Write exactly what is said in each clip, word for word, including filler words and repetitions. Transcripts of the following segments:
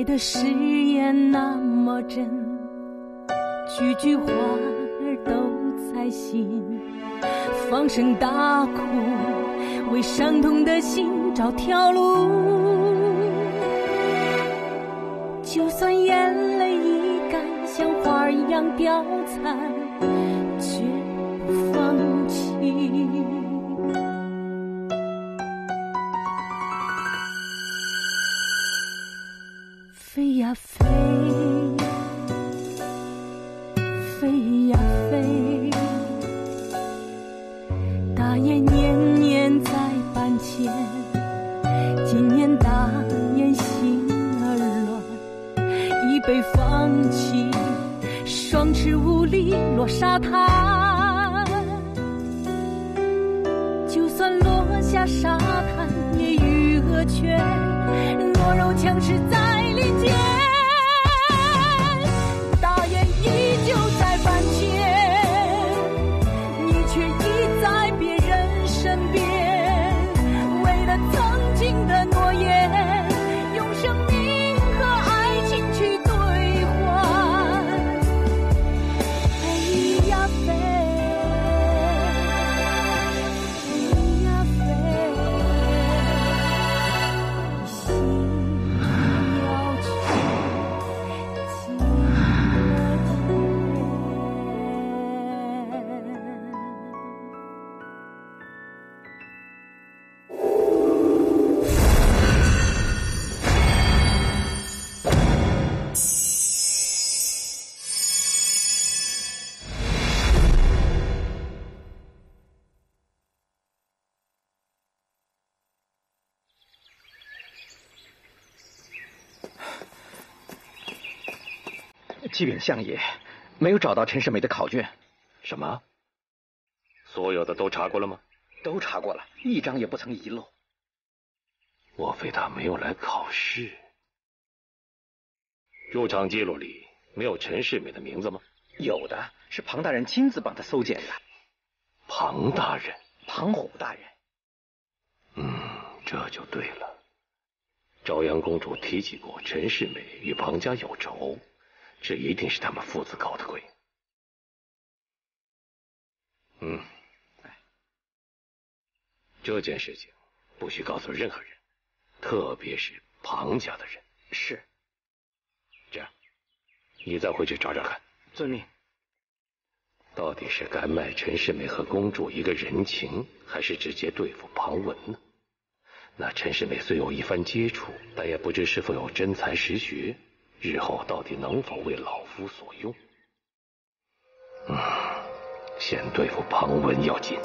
的誓言那么真，句句话儿都在心，放声大哭，为伤痛的心找条路。就算眼泪已干，像花儿一样凋残，绝不放弃。飞呀飞，飞呀飞，大雁年年在搬迁，今年大雁心儿乱，已被放弃，双翅无力落沙滩。就算落下沙滩，也与鹅犬，弱肉强食在林间。大雁依旧在搬迁，你却已在别人身边。为了曾经的诺言，用生命和爱情去兑换。飞呀飞，飞呀飞，心要去尽了启禀相爷，没有找到陈世美的考卷。 什么？所有的都查过了吗？ 都查过了，一张也不曾遗漏。 莫非他没有来考试？入场记录里没有陈世美的名字吗？ 有的，是庞大人亲自帮他搜检的。 庞大人？ 庞虎大人。 嗯，这就对了。朝阳公主提起过陈世美与庞家有仇，这一定是他们父子搞的鬼。嗯，这件事情不许告诉任何人，特别是庞家的人。 是。 这样，你再回去找找看。 遵命。 到底是该卖陈世美和公主一个人情，还是直接对付庞文呢？那陈世美虽有一番接触，但也不知是否有真才实学，日后到底能否为老夫所用？嗯，先对付庞文要紧。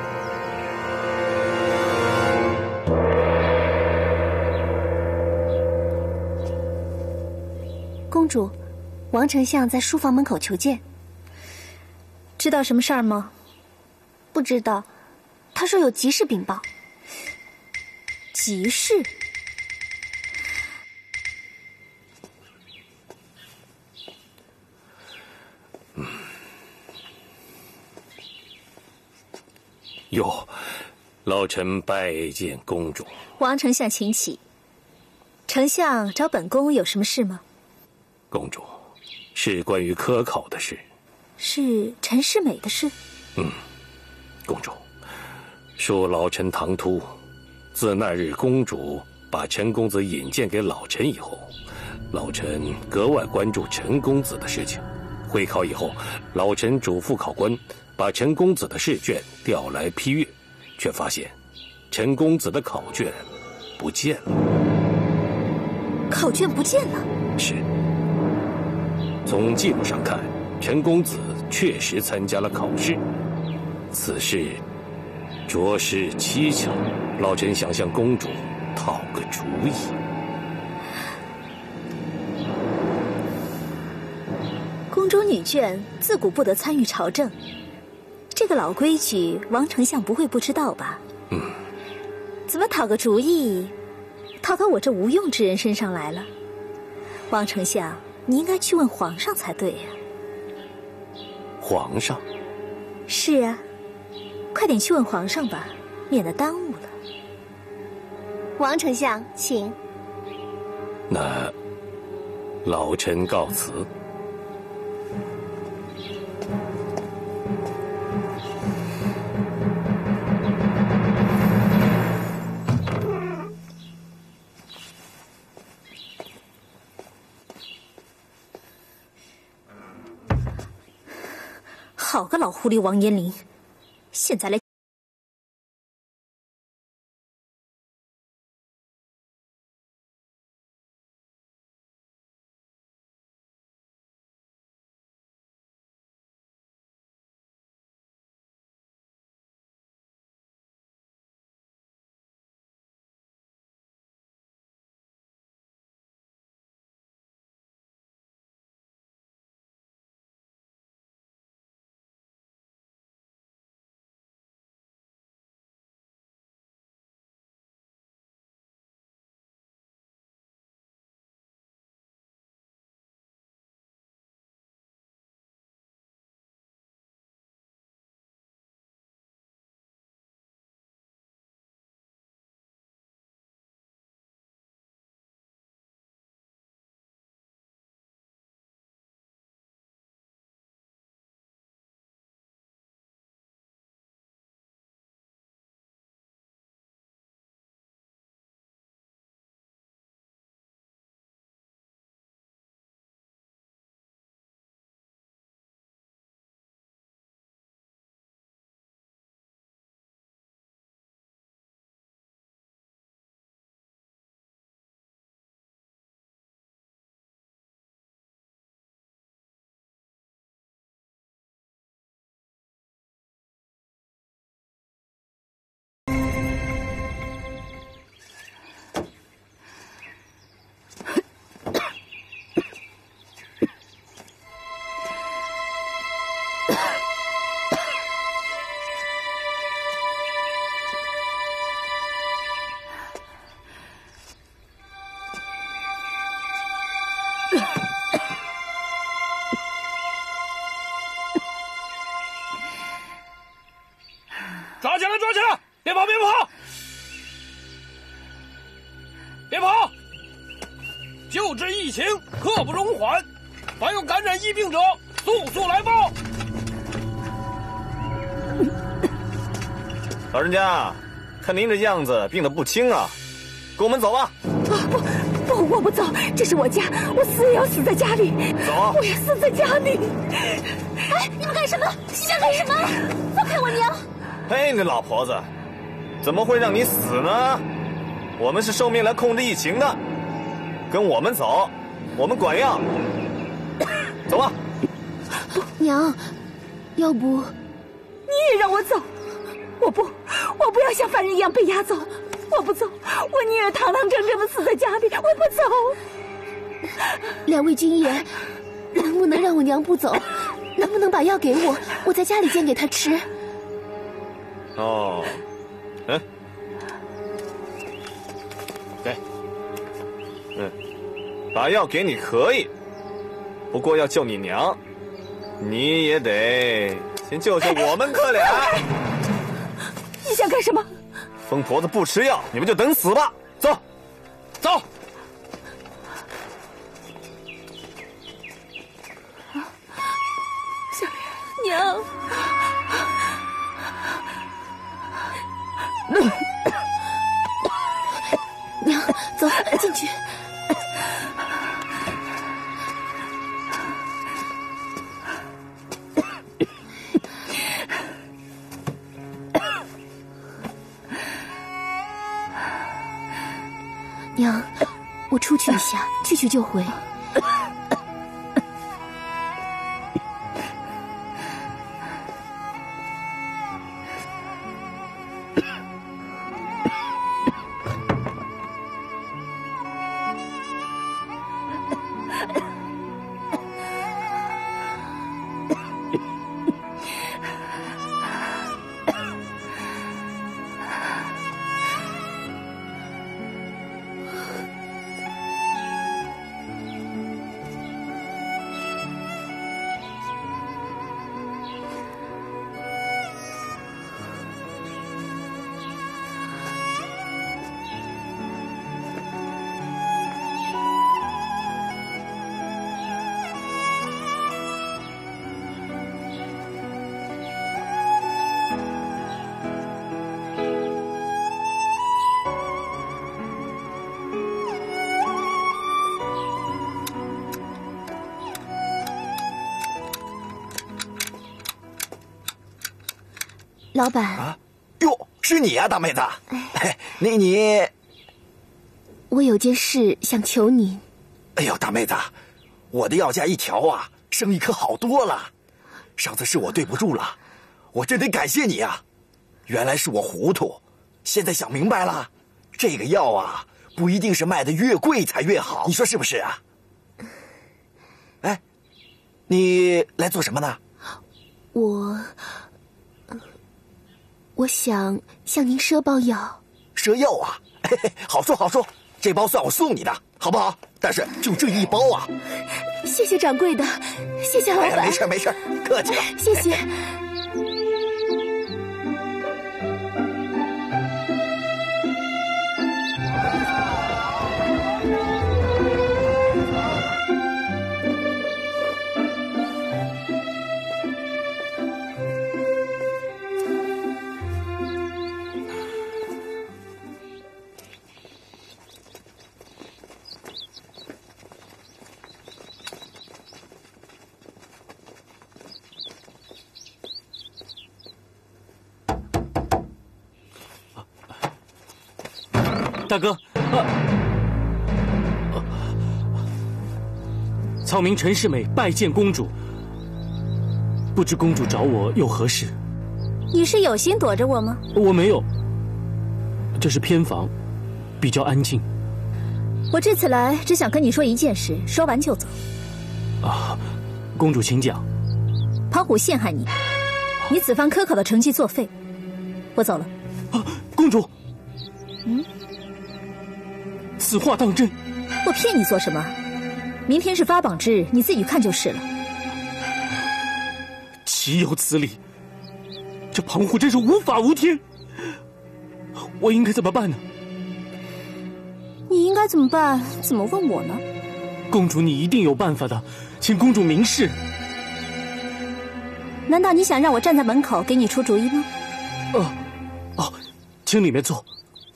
公主，王丞相在书房门口求见。 知道什么事儿吗？ 不知道，他说有急事禀报。 急事？ 嗯。哟，老臣拜见公主。 王丞相请起。丞相找本宫有什么事吗？ 公主，是关于科考的事。 是陈世美的事？ 嗯，公主，恕老臣唐突。自那日公主把陈公子引荐给老臣以后，老臣格外关注陈公子的事情。会考以后，老臣嘱咐考官把陈公子的试卷调来批阅，却发现陈公子的考卷不见了。 考卷不见了？ 是。从记录上看，陈公子确实参加了考试，此事着实蹊跷。老臣想向公主讨个主意。 公主女眷自古不得参与朝政，这个老规矩，王丞相不会不知道吧？ 嗯。 怎么讨个主意，讨到我这无用之人身上来了？王丞相，你应该去问皇上才对呀。 皇上？ 是啊，快点去问皇上吧，免得耽误了。 王丞相，请。 那老臣告辞。 好个老狐狸王延龄，现在来。 抓起来，抓起来！别跑，别跑！别跑！救治疫情，刻不容缓。凡有感染疫病者，速速来报。 老人家，看您这样子，病得不轻啊，跟我们走吧。 啊不不，我不走，这是我家，我死也要死在家里。 走， 我要死在家里。 哎，你们干什么？想干什么？放开我娘！ 嘿，你老婆子，怎么会让你死呢？我们是受命来控制疫情的，跟我们走，我们管用。走吧。 娘，要不你也让我走？我不，我不要像犯人一样被押走。我不走，我宁愿堂堂正正的死在家里，我不走。 两位军爷，能不能让我娘不走？能不能把药给我，我在家里煎给她吃？ 哦，嗯，给，嗯，把药给你可以，不过要救你娘，你也得先救救我们哥俩。 你想干什么？ 疯婆子不吃药，你们就等死吧！走，走。 小莲，娘。 娘，走进去。娘，我出去一下，去去就回。 老板啊，哟，是你啊，大妹子。哎，你你， 我有件事想求您。 哎呦，大妹子，我的药价一调啊，生意可好多了。上次是我对不住了，我真得感谢你啊。原来是我糊涂，现在想明白了，这个药啊，不一定是卖的越贵才越好，你说是不是啊？哎，你来做什么呢？ 我，我想向您赊包药。 赊药啊？嘿嘿，好说好说，这包算我送你的，好不好？但是就这一包啊。 谢谢掌柜的，谢谢老板。 哎、没事没事，客气了。 谢谢。哎大哥，啊，草民陈世美拜见公主。不知公主找我有何事？ 你是有心躲着我吗？ 我没有，这是偏房，比较安静。 我这次来只想跟你说一件事，说完就走。 啊，公主请讲。 庞虎陷害你，你此番科考的成绩作废，我走了。 啊，公主， 嗯。 此话当真？ 我骗你做什么？明天是发榜之日，你自己看就是了。 岂有此理！这庞虎真是无法无天，我应该怎么办呢？ 你应该怎么办？怎么问我呢？ 公主，你一定有办法的，请公主明示。 难道你想让我站在门口给你出主意吗？ 哦，哦，请里面坐。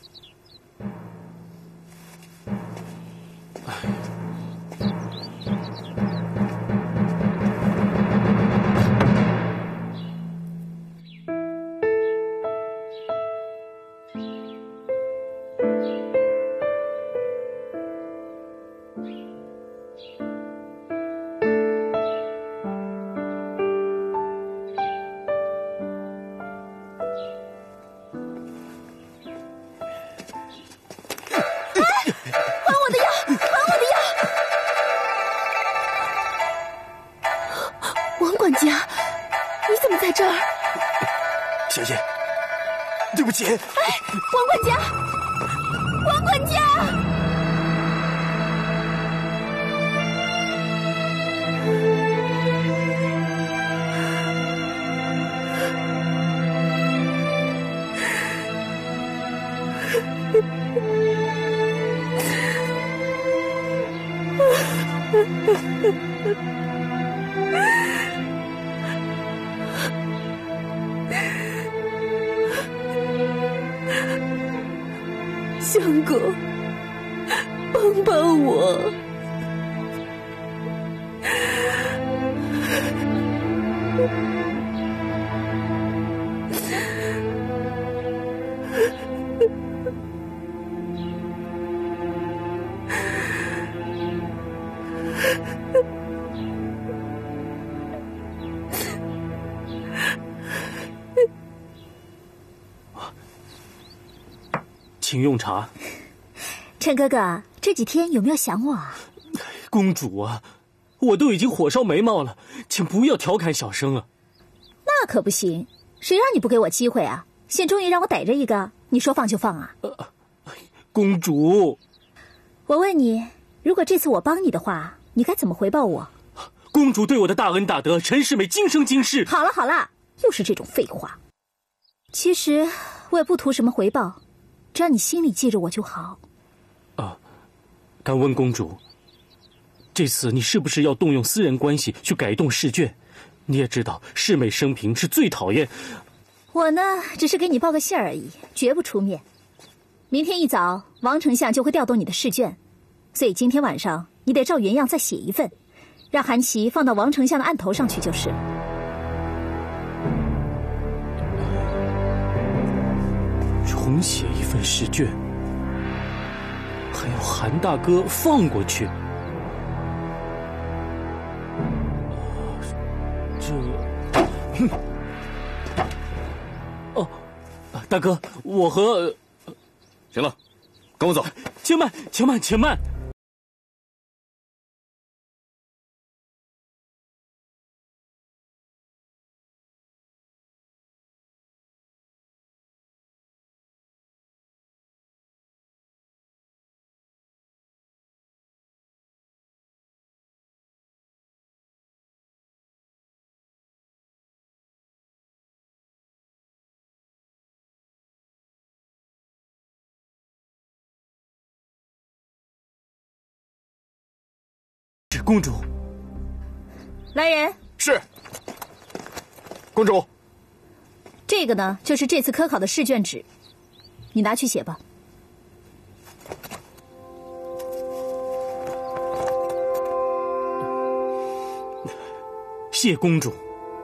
小姐，对不起。哎， 王管家，王管家！相公，帮帮我！ 请用茶。 陈哥哥，这几天有没有想我啊？ 公主啊，我都已经火烧眉毛了，请不要调侃小生啊。 那可不行，谁让你不给我机会啊？现终于让我逮着一个，你说放就放啊？呃， 公主， 我问你，如果这次我帮你的话，你该怎么回报我？ 公主对我的大恩大德，陈世美今生今世。 好了好了，又是这种废话。其实我也不图什么回报，只要你心里记着我就好。 啊，敢问公主，这次你是不是要动用私人关系去改动试卷？你也知道，世美生平是最讨厌。 我呢，只是给你报个信而已，绝不出面。明天一早，王丞相就会调动你的试卷，所以今天晚上你得照原样再写一份，让韩琦放到王丞相的案头上去就是了。 重写一份试卷，还要韩大哥放过去。这，哼，哦，大哥，我和…… 行了，跟我走。 且慢，且慢，且慢。公主， 来人！ 是。公主， 这个呢，就是这次科考的试卷纸，你拿去写吧。 谢公主。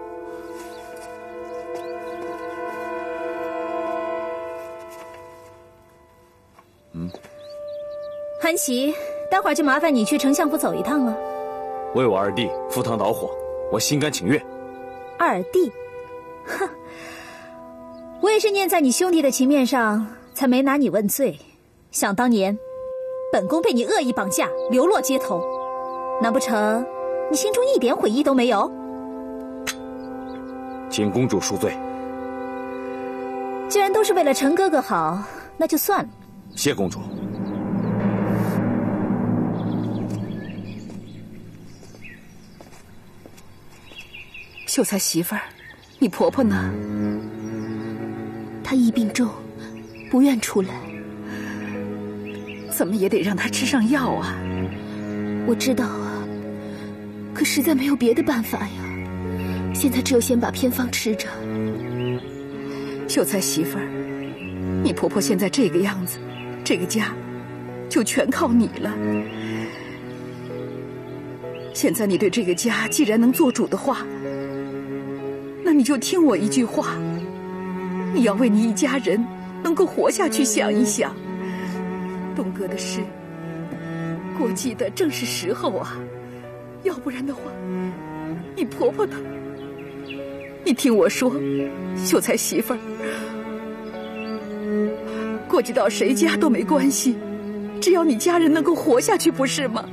嗯， 韩琦，待会儿就麻烦你去丞相府走一趟了。 为我二弟赴汤蹈火，我心甘情愿。 二弟，哼，我也是念在你兄弟的情面上，才没拿你问罪。想当年，本宫被你恶意绑架，流落街头，难不成你心中一点悔意都没有？ 请公主恕罪。 既然都是为了陈哥哥好，那就算了。 谢公主。 秀才媳妇儿，你婆婆呢？ 她疫病重，不愿出来。 怎么也得让她吃上药啊！ 我知道啊，可实在没有别的办法呀。现在只有先把偏方吃着。 秀才媳妇儿，你婆婆现在这个样子，这个家就全靠你了。现在你对这个家既然能做主的话，那你就听我一句话，你要为你一家人能够活下去想一想。东哥的事过继的正是时候啊，要不然的话，你婆婆呢？你听我说，秀才媳妇儿，过继到谁家都没关系，只要你家人能够活下去，不是吗？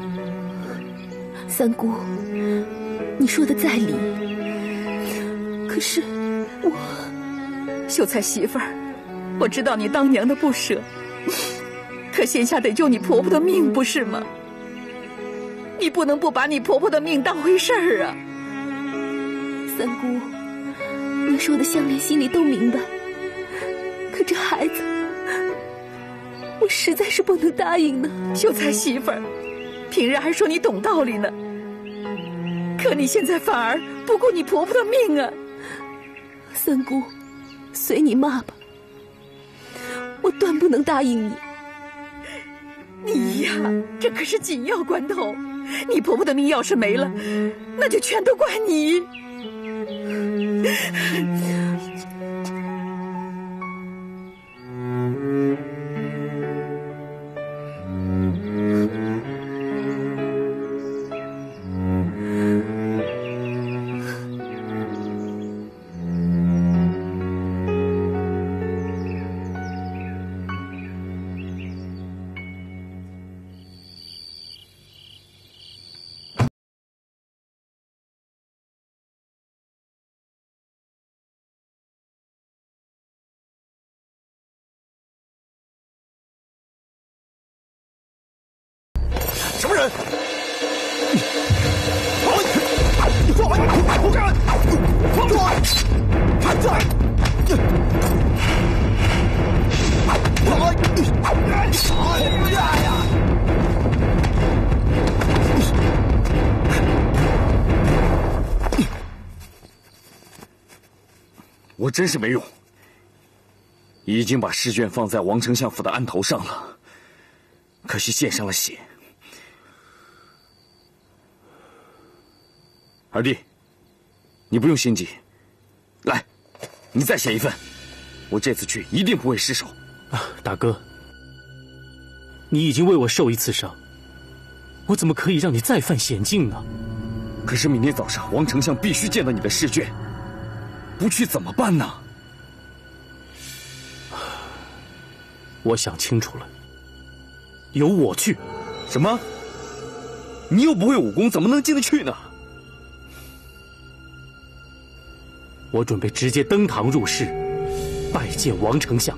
三姑，你说的在理，可是我…… 秀才媳妇儿，我知道你当娘的不舍，可现下得救你婆婆的命，不是吗？你不能不把你婆婆的命当回事儿啊！ 三姑，你说的香莲心里都明白，可这孩子，我实在是不能答应呢。 秀才媳妇儿，平日还说你懂道理呢，可你现在反而不顾你婆婆的命啊！ 三姑，随你骂吧，我断不能答应你。 你呀，这可是紧要关头，你婆婆的命要是没了，那就全都怪你。 什么人？你放开！我干！放开！还在！哎呀！ 我真是没用，已经把试卷放在王丞相府的案头上了，可惜溅上了血。二弟，你不用心急，来，你再写一份， 我这次去一定不会失手。 啊，大哥，你已经为我受一次伤，我怎么可以让你再犯险境呢？ 可是明天早上王丞相必须见到你的试卷，不去怎么办呢？ 我想清楚了，由我去。 什么？你又不会武功，怎么能进得去呢？ 我准备直接登堂入室，拜见王丞相。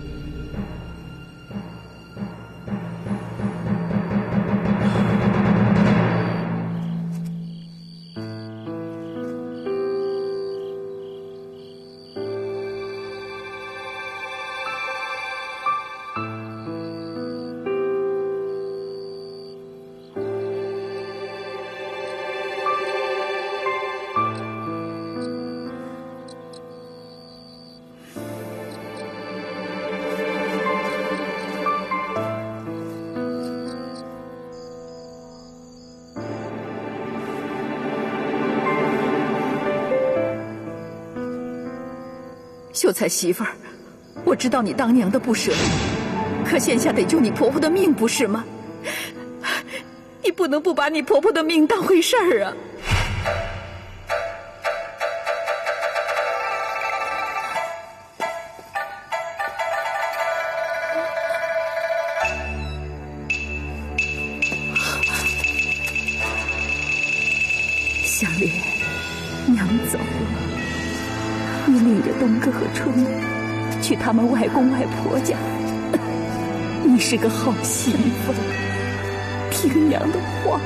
秀才媳妇儿，我知道你当娘的不舍，可现下得救你婆婆的命，不是吗？你不能不把你婆婆的命当回事儿啊！香莲，娘走了。你领着东哥和春去他们外公外婆家，你是个好媳妇，听娘的话。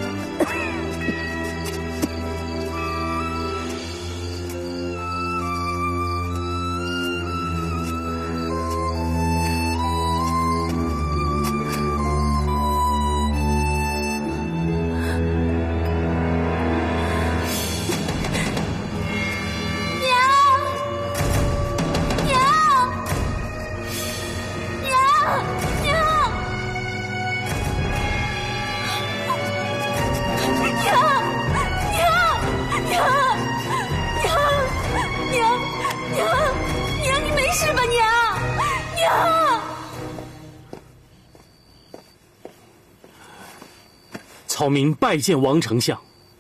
草民拜见王丞相。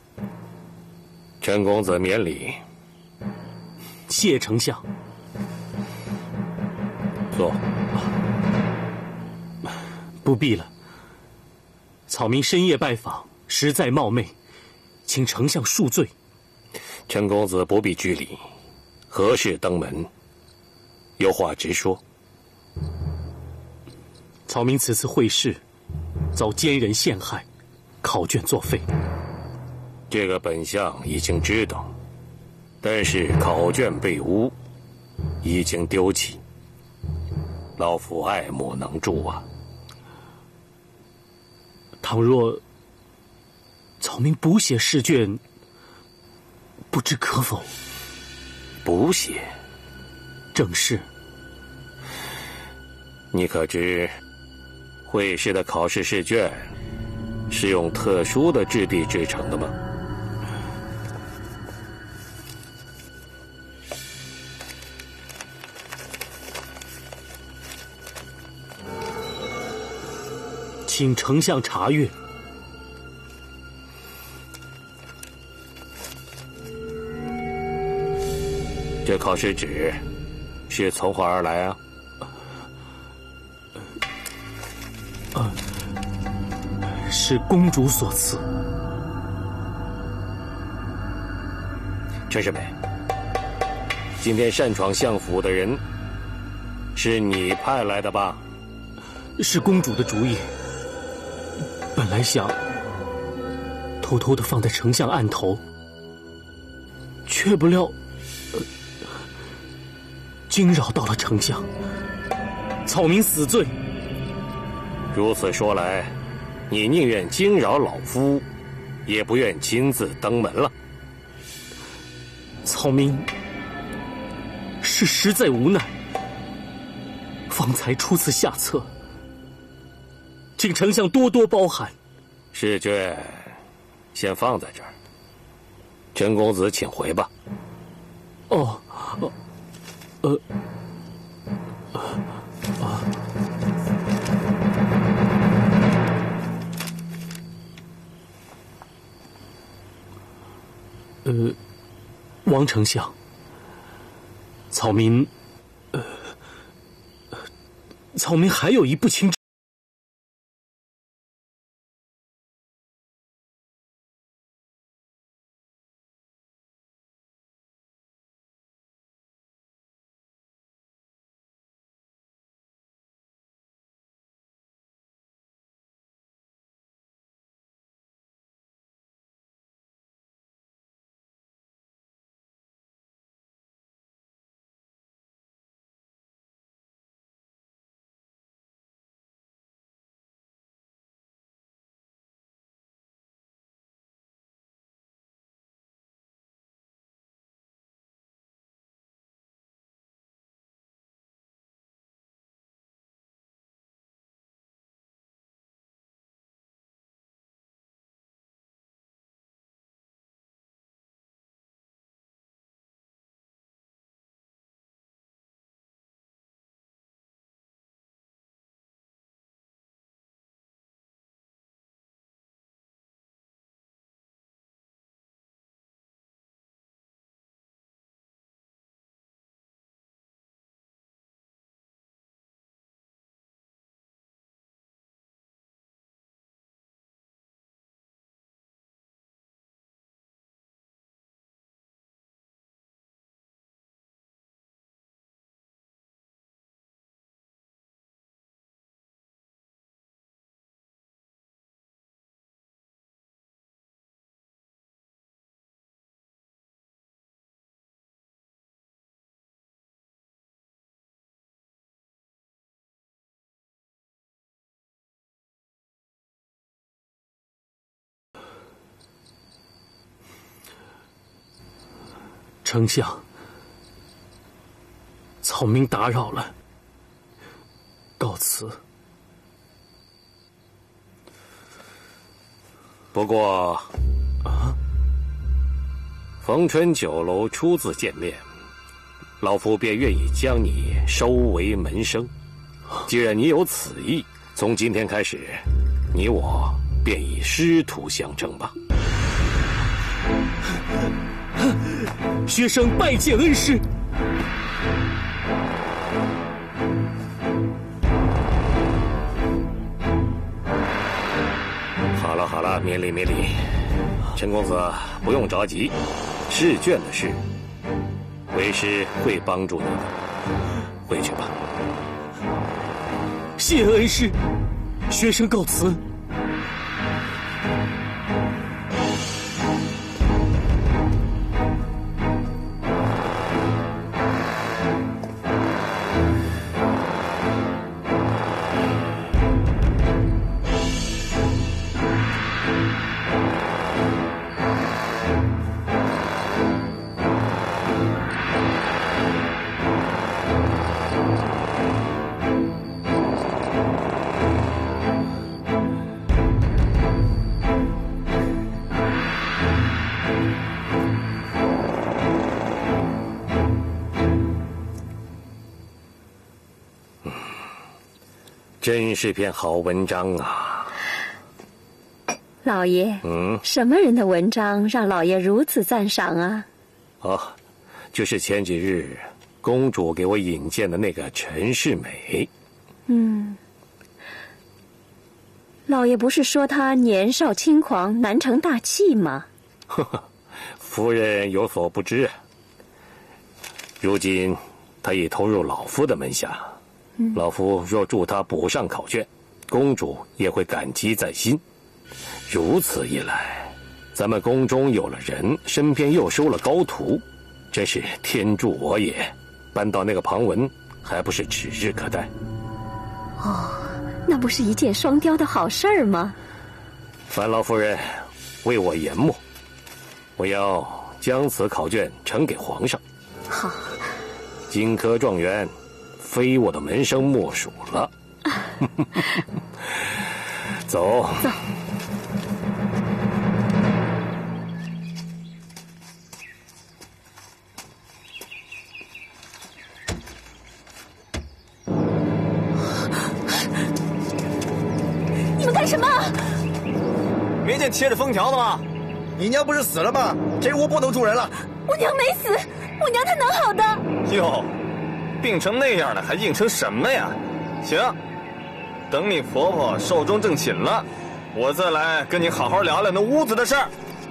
陈公子免礼。 谢丞相。 坐。 不必了。草民深夜拜访，实在冒昧，请丞相恕罪。 陈公子不必拘礼，何事登门？有话直说。 草民此次会试，遭奸人陷害，考卷作废。 这个本相已经知道，但是考卷被污，已经丢弃，老夫爱莫能助啊。 倘若草民补写试卷，不知可否？ 补写？ 正是。 你可知会试的考试试卷是用特殊的质地制成的吗？ 请丞相查阅。 这考试纸是从何而来啊？ 呃，是公主所赐。 陈世美，今天擅闯相府的人是你派来的吧？ 是公主的主意。本来想偷偷的放在丞相案头，却不料、呃、惊扰到了丞相，草民死罪。 如此说来，你宁愿惊扰老夫，也不愿亲自登门了。 草民是实在无奈，方才出此下策，请丞相多多包涵。 试卷先放在这儿，陈公子请回吧。 哦，呃， 啊。呃，王丞相，草民，呃，草民还有一不清之。丞相，草民打扰了，告辞。 不过， 啊， 逢春酒楼初次见面，老夫便愿意将你收为门生。既然你有此意，从今天开始，你我便以师徒相称吧。 学生拜见恩师。 好了好了，免礼免礼。陈公子不用着急，试卷的事，为师会帮助你的。回去吧。 谢恩师，学生告辞。 真是篇好文章啊！ 老爷， 嗯， 什么人的文章让老爷如此赞赏啊？ 哦，就是前几日公主给我引荐的那个陈世美。 嗯，老爷不是说她年少轻狂，难成大器吗？ 呵呵，夫人有所不知，如今她已投入老夫的门下。嗯、老夫若助她补上考卷，公主也会感激在心。如此一来，咱们宫中有了人，身边又收了高徒，真是天助我也。搬到那个庞文，还不是指日可待？ 哦，那不是一箭双雕的好事儿吗？ 烦劳夫人为我研墨，我要将此考卷呈给皇上。 好， 金科状元非我的门生莫属了。走走。 见贴着封条的吗？ 你娘不是死了吗？这屋不能住人了。 我娘没死，我娘她能好的。 哟，病成那样了还硬撑什么呀？行，等你婆婆寿终正寝了，我再来跟你好好聊聊那屋子的事儿。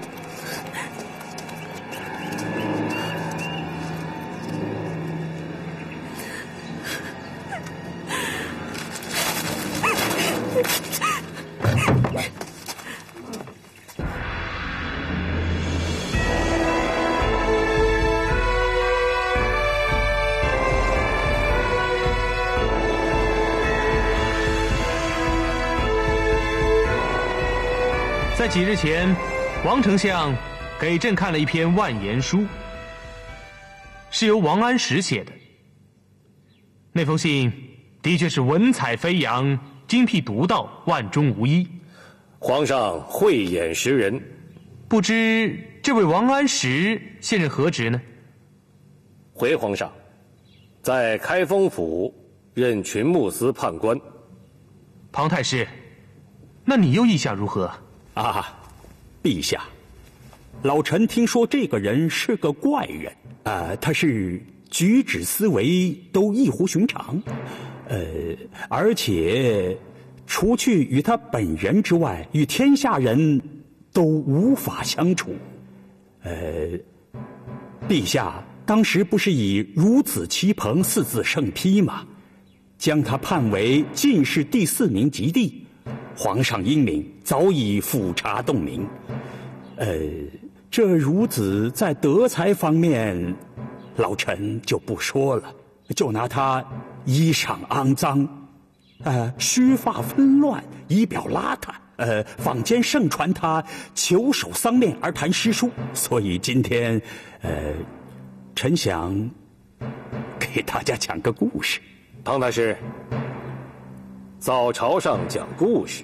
在几日前，王丞相给朕看了一篇万言书，是由王安石写的。那封信的确是文采飞扬，精辟独到，万中无一。 皇上慧眼识人， 不知这位王安石现任何职呢？ 回皇上，在开封府任群牧司判官。 庞太师，那你又意下如何？ 啊，陛下，老臣听说这个人是个怪人啊、呃，他是举止思维都异乎寻常，呃，而且除去与他本人之外，与天下人都无法相处。呃，陛下当时不是以孺子棋逢四子胜披吗？将他判为进士第四名及第。皇上英明，早已俯察洞明。呃，这孺子在德才方面，老臣就不说了。就拿他衣裳肮脏，呃，须发纷乱，仪表邋遢。呃，坊间盛传他求守丧面而谈诗书，所以今天，呃，臣想给大家讲个故事。 庞太师。早朝上讲故事，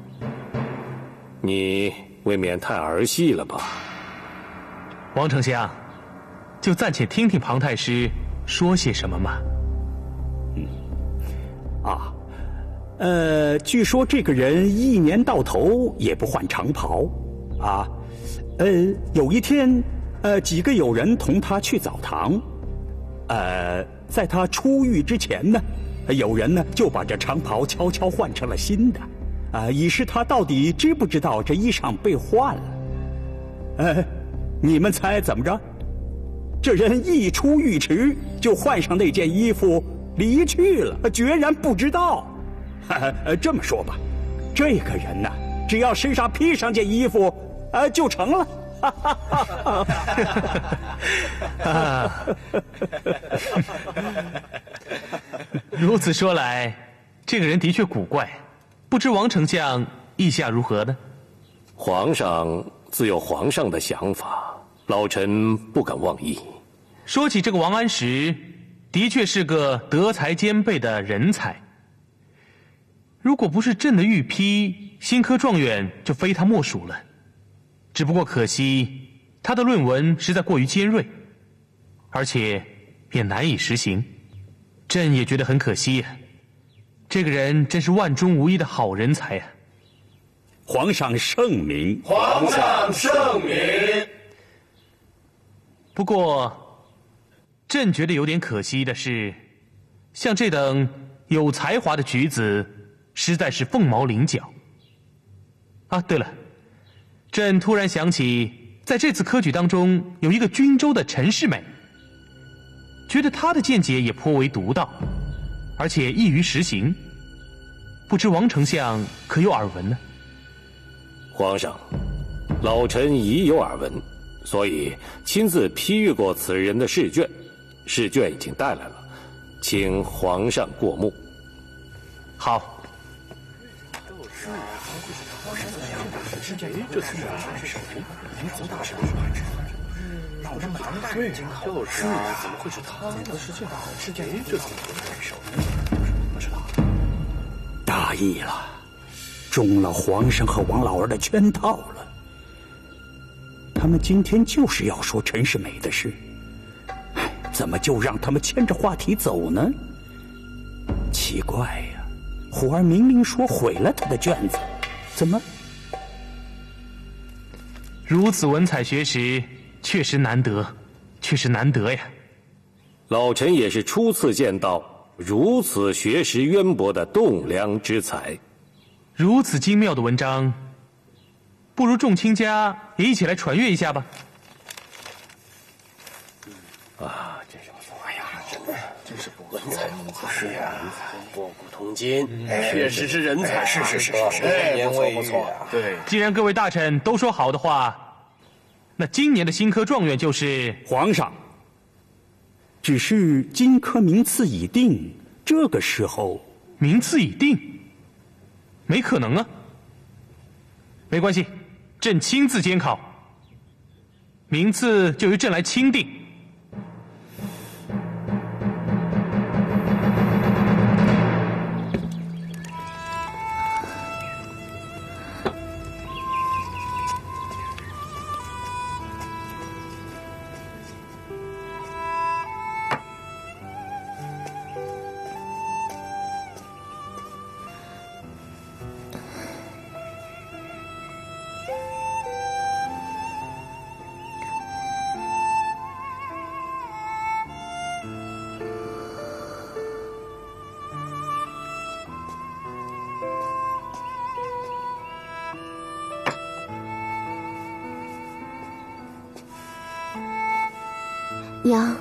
你未免太儿戏了吧？ 王丞相，就暂且听听庞太师说些什么嘛。 嗯，啊，呃，据说这个人一年到头也不换长袍，啊，呃，有一天，呃，几个友人同他去澡堂，呃，在他出狱之前呢。有人呢就把这长袍悄悄换成了新的，啊，以示他到底知不知道这衣裳被换了。呃，你们猜怎么着？这人一出狱池就换上那件衣服离去了，决然不知道。呃，这么说吧，这个人呢，只要身上披上件衣服，呃，就成了。 啊，如此说来，这个人的确古怪，不知王丞相意下如何呢？ 皇上自有皇上的想法，老臣不敢妄议。 说起这个王安石，的确是个德才兼备的人才。如果不是朕的御批，新科状元就非他莫属了。只不过可惜，他的论文实在过于尖锐，而且也难以实行。朕也觉得很可惜呀、啊。这个人真是万中无一的好人才啊！ 皇上圣明， 皇上圣明。 不过，朕觉得有点可惜的是，像这等有才华的举子，实在是凤毛麟角。啊，对了。朕突然想起，在这次科举当中，有一个均州的陈世美，觉得他的见解也颇为独到，而且易于实行。不知王丞相可有耳闻呢？ 皇上，老臣已有耳闻，所以亲自批阅过此人的试卷，试卷已经带来了，请皇上过目。 好。 这次是民族大神，老张唐代对，就是啊，怎么会是他呢？是这样，是这样，这次不知道。 大意了，中了皇上和王老儿的圈套了。他们今天就是要说陈世美的事，哎，怎么就让他们牵着话题走呢？奇怪呀，虎儿明明说毁了他的卷子，怎么？ 如此文采学识，确实难得，确实难得呀。 老臣也是初次见到如此学识渊博的栋梁之才。 如此精妙的文章，不如众卿家也一起来传阅一下吧。 啊，真是不错！哎呀，真的，真是文采不错，是呀，博古通今，确实是人才，是是是是，哎，不错不错。对， 既然各位大臣都说好的话，那今年的新科状元就是皇上。只是金科名次已定，这个时候名次已定，没可能啊。没关系，朕亲自监考，名次就由朕来钦定。 娘，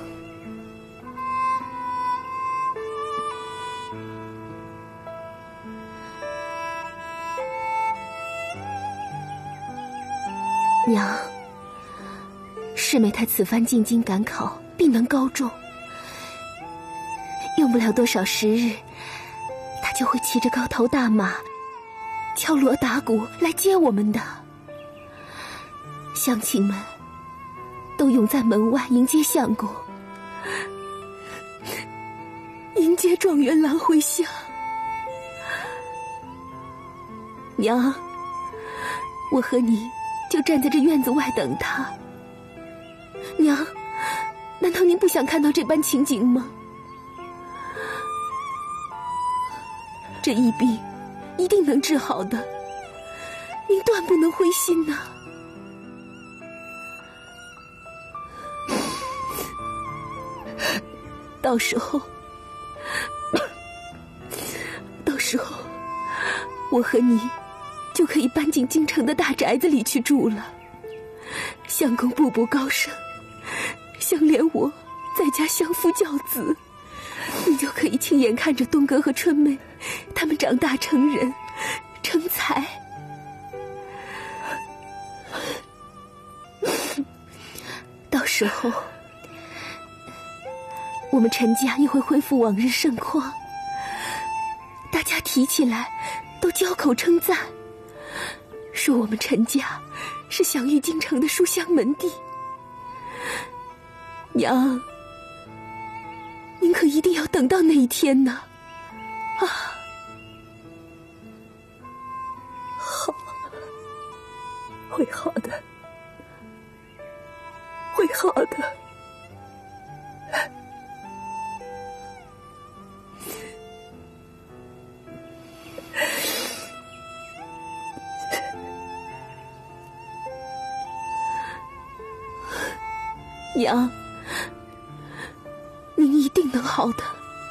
娘，师妹她此番进京赶考，必能高中，用不了多少时日，她就会骑着高头大马，敲锣打鼓来接我们的。乡亲们都涌在门外迎接相公，迎接状元郎回乡。娘，我和你就站在这院子外等他。娘，难道您不想看到这般情景吗？这一病一定能治好的，您断不能灰心呐。到时候，到时候，我和你就可以搬进京城的大宅子里去住了。相公步步高升，相连我在家相夫教子，你就可以亲眼看着东哥和春妹他们长大成人成才。到时候我们陈家也会恢复往日盛况，大家提起来都交口称赞，说我们陈家是享誉京城的书香门第。娘，您可一定要等到那一天呢！啊，好，会好的，会好的。娘，您一定能好的。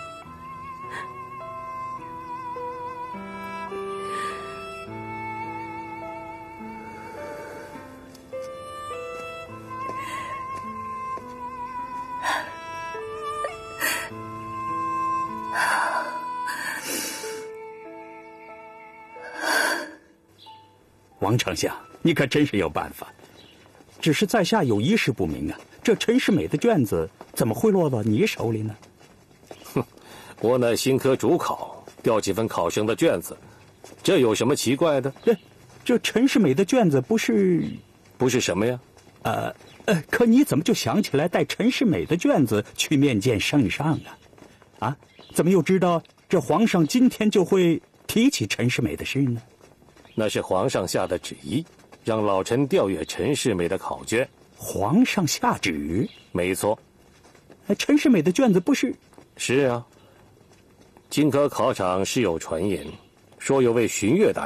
王丞相，你可真是有办法。只是在下有一事不明啊，这陈世美的卷子怎么会落到你手里呢？ 哼，我乃新科主考，调几份考生的卷子，这有什么奇怪的？ 这这陈世美的卷子不是不是什么呀？ 呃呃，可你怎么就想起来带陈世美的卷子去面见圣上啊？啊，怎么又知道这皇上今天就会提起陈世美的事呢？ 那是皇上下的旨意，让老臣调阅陈世美的考卷。 皇上下旨？ 没错。 陈世美的卷子不是？ 是啊。荆轲考场时有传言，说有位巡阅大人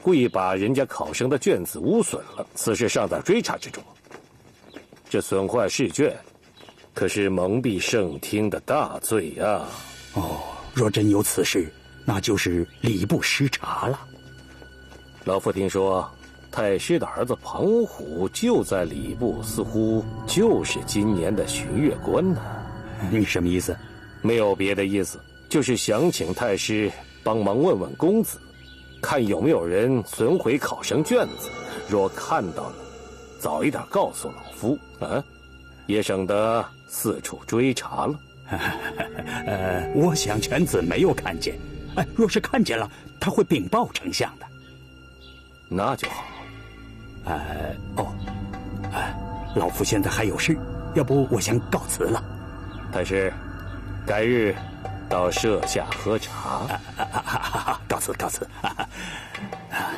故意把人家考生的卷子污损了，此事尚在追查之中。这损坏试卷，可是蒙蔽圣听的大罪呀！ 哦，若真有此事，那就是礼部失察了。 老夫听说，太师的儿子庞虎就在礼部，似乎就是今年的巡阅官呢。 你什么意思？ 没有别的意思，就是想请太师帮忙问问公子，看有没有人损毁考生卷子。若看到了，早一点告诉老夫啊，也省得四处追查了。 呃，我想犬子没有看见。哎，若是看见了，他会禀报丞相的。 那就好。 呃，哦，呃，老夫现在还有事，要不我先告辞了。 太师，改日到舍下喝茶。 啊啊啊啊、告辞告辞。啊啊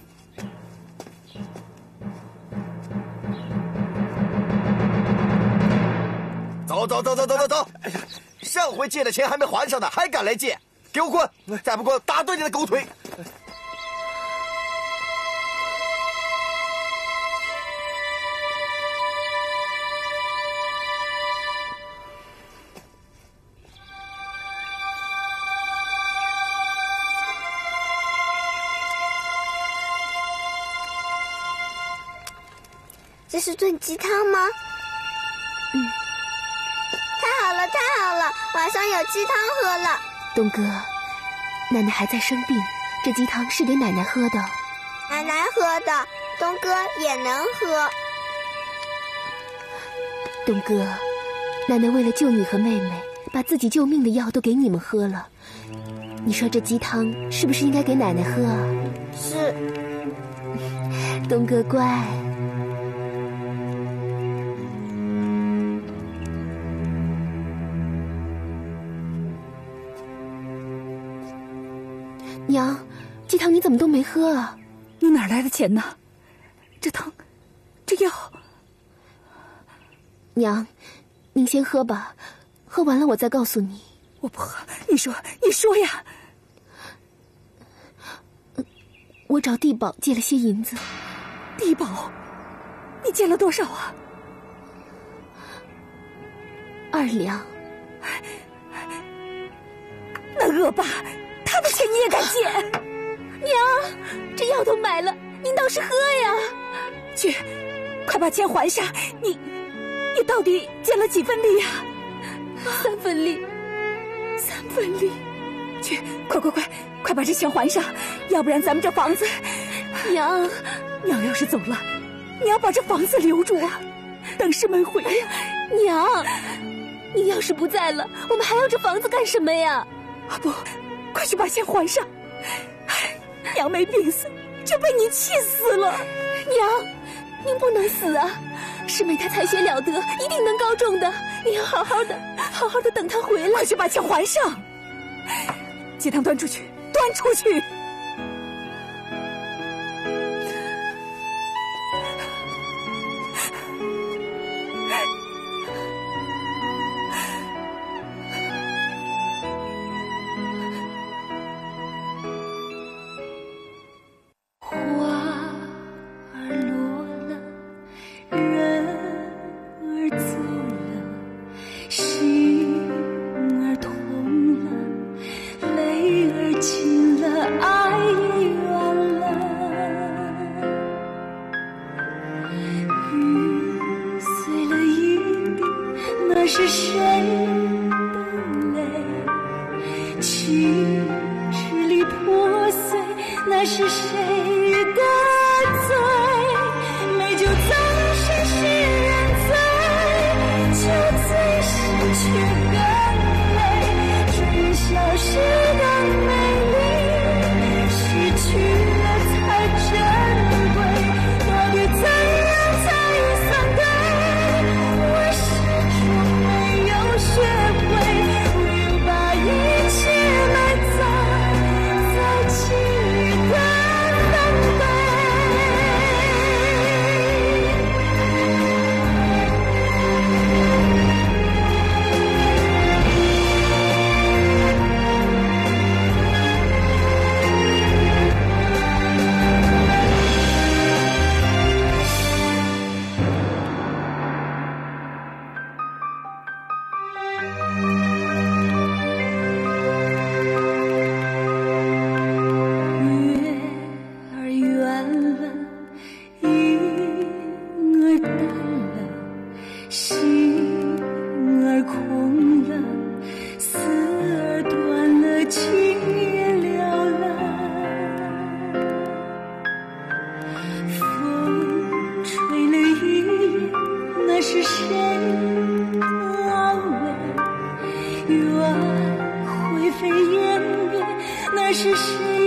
走走走走走走走！哎呀，上回借的钱还没还上呢，还敢来借？给我滚！再不滚，打断你的狗腿！ 这是炖鸡汤吗？嗯。太好了，太好了，晚上有鸡汤喝了。 东哥，奶奶还在生病，这鸡汤是给奶奶喝的。 奶奶喝的，东哥也能喝。 东哥，奶奶为了救你和妹妹，把自己救命的药都给你们喝了。你说这鸡汤是不是应该给奶奶喝啊？ 是。 东哥乖。娘，鸡汤你怎么都没喝啊？ 你哪来的钱呢？这汤，这药…… 娘，您先喝吧，喝完了我再告诉你。 我不喝，你说，你说呀！ 我找地保借了些银子。 地保？你借了多少啊？ 二两。 那恶霸！他的钱你也敢借？ 娘，这药都买了，您倒是喝呀！ 去，快把钱还下！你，你到底借了几分利呀？ 三分利， 三分利。去，快快快，快把这钱还上，要不然咱们这房子…… 娘， 娘要是走了，你要把这房子留住啊！等师妹回来。 娘，你要是不在了，我们还要这房子干什么呀？ 啊不！快去把钱还上！娘没病死，就被你气死了。 娘，您不能死啊！师妹她才学了得，一定能高中的。你要好好的，好好的等她回来。 快去把钱还上！鸡汤端出去，端出去！ 是谁的泪？情支离破碎，那是谁的罪？美酒总是使人醉，酒醉时却更累。春消时的美丽，失去了才珍贵。到底怎样才算对？我始终没有学会，唯有把一切埋葬在记忆的心儿空了，思儿断了，情也了了。风吹了雨，那是谁安慰？愿灰飞烟灭，那是谁